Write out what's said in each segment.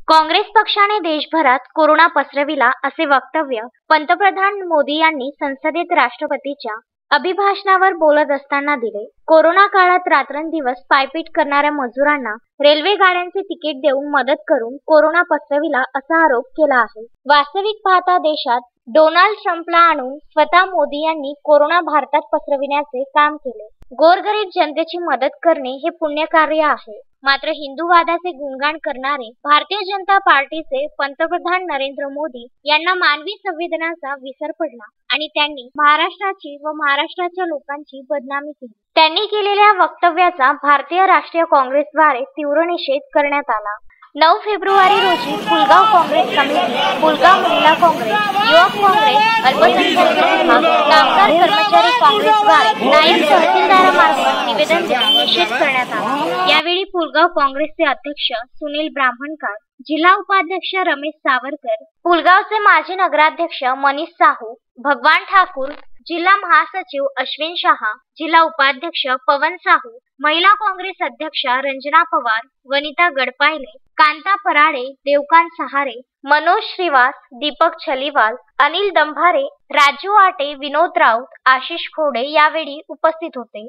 काँग्रेस पक्षाने देशभरात कोरोना पसरविला असे वक्तव्य पंतप्रधान मोदी यांनी संसदेत राष्ट्रपतीच्या अभिभाषणावर बोलत असताना दिले। कोरोना काळात रात्रंदिवस पायपीट करणाऱ्या मजुरांना रेल्वे गाड्यांचे तिकीट देऊन मदत करून कोरोना पसरविला असा आरोप केला आहे। वास्तविक पाहता देशात डोनाल्ड ट्रम्पला आणून स्वतः मोदी यांनी कोरोना भारतात पसरविण्याचे काम केले। गोरगरीब जनतेची मदत करणे हे पुण्यकार्य आहे। मात्र हिंदूवादाचे गुणगान करणारे भारतीय जनता पार्टीचे पंतप्रधान नरेंद्र मोदी यांना मानवी संवेदनाचा विसर पडला आणि त्यांनी महाराष्ट्राची व महाराष्ट्राच्या लोकांची बदनामी केली। त्यांनी केलेल्या वक्तव्याचा भारतीय राष्ट्रीय काँग्रेसद्वारे तीव्र निषेध करण्यात आला। 9 फेब्रुवारी रोजी पुलगाव काँग्रेस कमिटी, पुलगाव महिला काँग्रेस, युवक काँग्रेस, अल्पसंख्याक विभाग, कामगार कर्मचारी काँग्रेसद्वारे नायब तहसीलदारामार्फत निवेदन देऊन निषेध करण्यात आला। यावेळी पुलगाव काँग्रेसचे अध्यक्ष सुनील ब्राह्मणकर, जिल्हा उपाध्यक्ष रमेश सावरकर, पुलगावचे माजी नगराध्यक्ष मनीष साहू, भगवान ठाकूर, जिल्हा महासचिव अश्विन शहा, जिल्हा उपाध्यक्ष पवन साहू, महिला काँग्रेस अध्यक्षा रंजना पवार, वनिता गडपायले, कांता पराडे, देवकांत सहारे, मनोज श्रीवास, दीपक छलीवाल, अनिल दंभारे, राजू आटे, विनोद राऊत, आशिष खोडे यावेळी उपस्थित होते।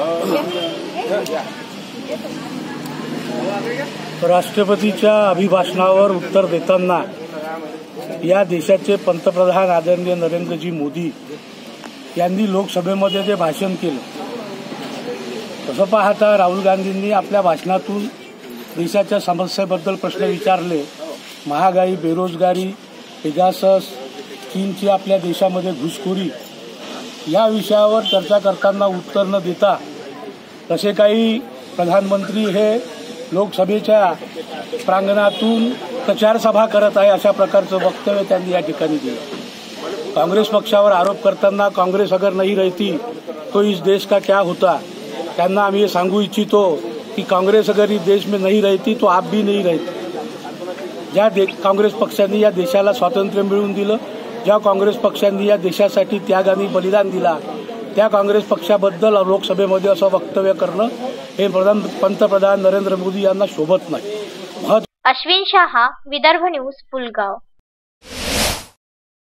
राष्ट्रपतीच्या अभिभाषणावर उत्तर देताना या देशाचे पंतप्रधान आदरणीय नरेंद्रजी मोदी यांनी लोकसभेमध्ये जे भाषण केलं, तसं पाहता राहुल गांधींनी आपल्या भाषणातून देशाच्या समस्येबद्दल प्रश्न विचारले। महागाई, बेरोजगारी, पेगासस, चीनची आपल्या देशामध्ये घुसखोरी या विषयावर चर्चा करताना उत्तर न देता तसे काही प्रधानमंत्री हे लोकसभेच्या प्रांगणातून प्रचार सभा करत आहे अशा प्रकारचं वक्तव्य त्यांनी या ठिकाणी दिलं। कांग्रेस पक्षावर आरोप करताना कांग्रेस अगर नहीं रहती तो इस देश का क्या होता, त्यांना आम्ही सांगू इच्छितो की कांग्रेस अगर इस देश में नहीं रहती तो आप भी नहीं रहते। ज्या काँग्रेस पक्षांनी या देशाला स्वातंत्र्य मिळवून दिलं, ज्या काँग्रेस पक्षांनी या देशासाठी त्याग आणि बलिदान दिला, त्या काँग्रेस पक्षाबद्दल लोकसभेमध्ये असं वक्तव्य करणं हे पंतप्रधान नरेंद्र मोदी यांना शोभत नाही। अश्विन शहा, विदर्भ न्यूज, पुलगाव।